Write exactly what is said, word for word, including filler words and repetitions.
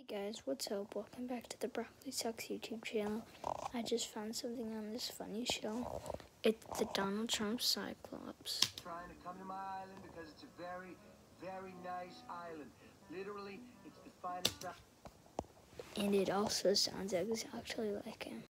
Guys, what's up? Welcome back to the Broccoli Sucks YouTube channel. I just found something on this funny show. It's the Donald Trump Cyclops. Trying to come to my island because it's a very, very nice island. Literally, it's the finest. And it also sounds exactly like him.